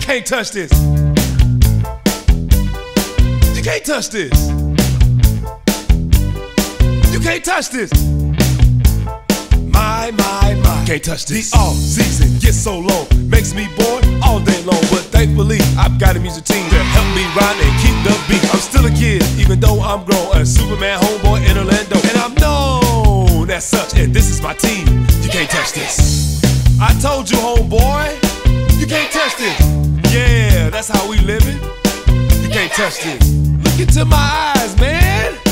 can't touch this. You can't touch this. You can't touch this. My, can't touch this. The off-season gets so long, makes me bored all day long. But thankfully, I've got a music team to help me ride and keep the beat. I'm still a kid, even though I'm grown, a Superman homeboy in Orlando. And I'm known as such, and this is my team. You can't touch this. I told you, homeboy, you can't touch this. Yeah, that's how we living. You can't touch this. Look into my eyes, man.